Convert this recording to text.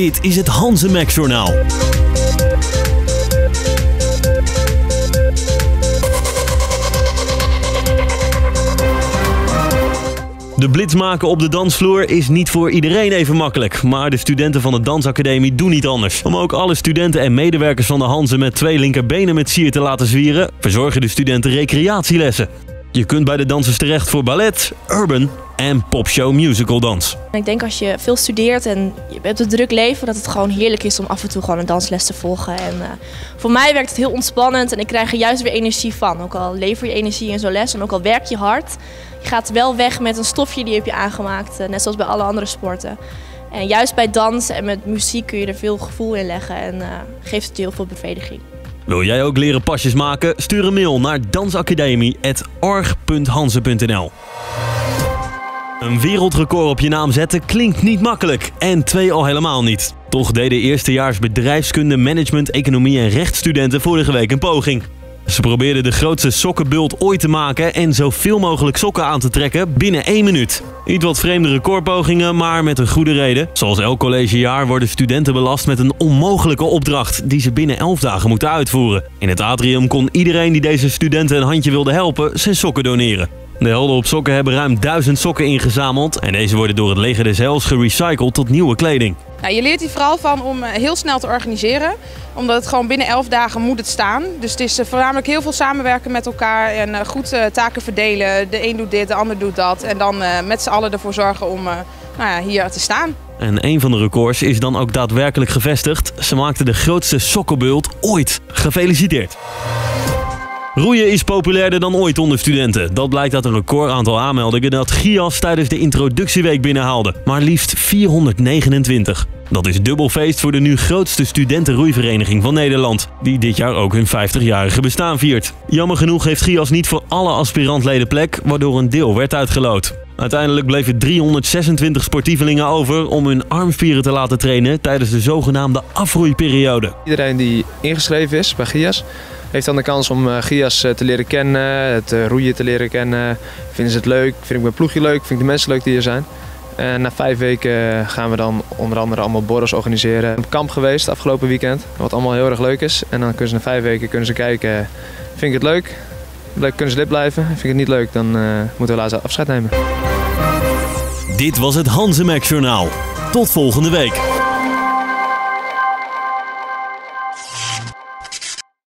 Dit is het Hanze-Max Journaal. De blitz maken op de dansvloer is niet voor iedereen even makkelijk. Maar de studenten van de Dansacademie doen niet anders. Om ook alle studenten en medewerkers van de Hanze met 2 linkerbenen met sier te laten zwieren, verzorgen de studenten recreatielessen. Je kunt bij de dansers terecht voor ballet, urban en popshow musical dans. Ik denk als je veel studeert en je hebt een druk leven, dat het gewoon heerlijk is om af en toe gewoon een dansles te volgen. En voor mij werkt het heel ontspannend en ik krijg er juist weer energie van. Ook al lever je energie in zo'n les en ook al werk je hard, je gaat wel weg met een stofje die heb je aangemaakt, net zoals bij alle andere sporten. En juist bij dans en met muziek kun je er veel gevoel in leggen en geeft het je heel veel bevrediging. Wil jij ook leren pasjes maken? Stuur een mail naar dansacademie@org.hanze.nl. Een wereldrecord op je naam zetten klinkt niet makkelijk en 2 al helemaal niet. Toch deden eerstejaars bedrijfskunde, management, economie en rechtsstudenten vorige week een poging. Ze probeerden de grootste sokkenbult ooit te maken en zoveel mogelijk sokken aan te trekken binnen 1 minuut. Iets wat vreemde recordpogingen, maar met een goede reden. Zoals elk collegejaar worden studenten belast met een onmogelijke opdracht die ze binnen 11 dagen moeten uitvoeren. In het atrium kon iedereen die deze studenten een handje wilde helpen zijn sokken doneren. De helden op sokken hebben ruim 1000 sokken ingezameld en deze worden door het leger des Heils gerecycled tot nieuwe kleding. Nou, je leert hier vooral van om heel snel te organiseren, omdat het gewoon binnen 11 dagen moet het staan. Dus het is voornamelijk heel veel samenwerken met elkaar en goed taken verdelen. De een doet dit, de ander doet dat en dan met z'n allen ervoor zorgen om hier te staan. En een van de records is dan ook daadwerkelijk gevestigd. Ze maakten de grootste sokkenbult ooit. Gefeliciteerd! Roeien is populairder dan ooit onder studenten. Dat blijkt uit een record aantal aanmeldingen dat Gias tijdens de introductieweek binnenhaalde. Maar liefst 429. Dat is dubbel feest voor de nu grootste studentenroeivereniging van Nederland, die dit jaar ook hun 50-jarige bestaan viert. Jammer genoeg heeft Gias niet voor alle aspirantleden plek, waardoor een deel werd uitgeloot. Uiteindelijk bleven 326 sportievelingen over om hun armspieren te laten trainen tijdens de zogenaamde afroeiperiode. Iedereen die ingeschreven is bij Gias heeft dan de kans om Gias te leren kennen, het roeien te leren kennen. Vinden ze het leuk? Vind ik mijn ploegje leuk? Vind ik de mensen leuk die hier zijn? En na 5 weken gaan we dan onder andere allemaal borrels organiseren. Op kamp geweest afgelopen weekend, wat allemaal heel erg leuk is. En dan kunnen ze na 5 weken kijken, vind ik het leuk? Kunnen ze lid blijven? Vind ik het niet leuk, dan moeten we helaas afscheid nemen. Dit was het Hanze-Max Journaal. Tot volgende week.